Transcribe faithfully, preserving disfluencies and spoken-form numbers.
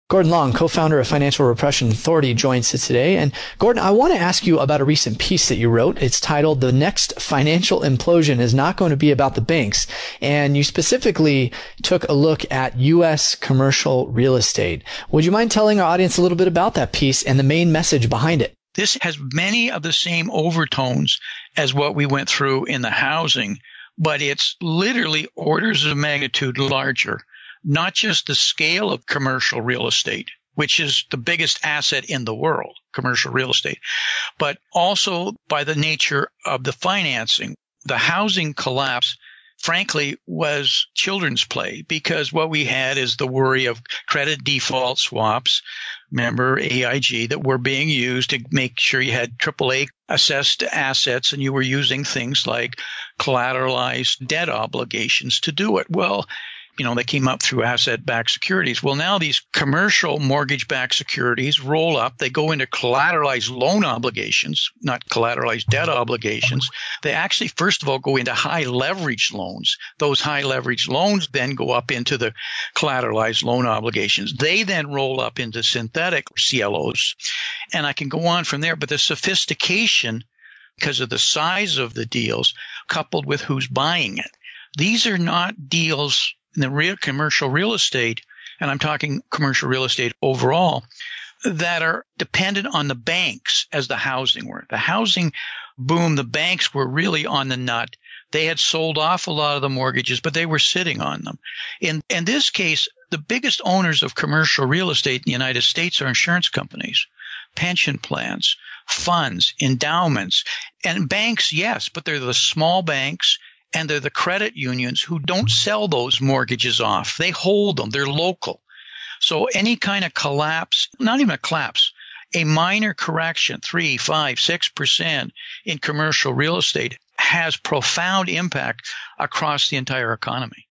Gordon Long, co-founder of Financial Repression Authority, joins us today. And Gordon, I want to ask you about a recent piece that you wrote. It's titled, "The Next Financial Implosion is Not Going to Be About the Banks." And you specifically took a look at U S commercial real estate. Would you mind telling our audience a little bit about that piece and the main message behind it? This has many of the same overtones as what we went through in the housing, but it's literally orders of magnitude larger. Not just the scale of commercial real estate, which is the biggest asset in the world, commercial real estate, but also by the nature of the financing. The housing collapse, frankly, was children's play, because what we had is the worry of credit default swaps, remember A I G, that were being used to make sure you had triple A assessed assets and you were using things like collateralized debt obligations to do it. Well, you know, they came up through asset-backed securities. Well, now these commercial mortgage-backed securities roll up. They go into collateralized loan obligations, not collateralized debt obligations. They actually, first of all, go into high-leverage loans. Those high-leverage loans then go up into the collateralized loan obligations. They then roll up into synthetic C L Os. And I can go on from there. But the sophistication, because of the size of the deals, coupled with who's buying it, these are not deals in the real commercial real estate, and I'm talking commercial real estate overall, that are dependent on the banks as the housing were. The housing boom, the banks were really on the nut. They had sold off a lot of the mortgages, but they were sitting on them. In, in this case, the biggest owners of commercial real estate in the United States are insurance companies, pension plans, funds, endowments, and banks, yes, but they're the small banks. And they're the credit unions who don't sell those mortgages off. They hold them. They're local. So any kind of collapse, not even a collapse, a minor correction, three, five, six percent in commercial real estate has profound impact across the entire economy.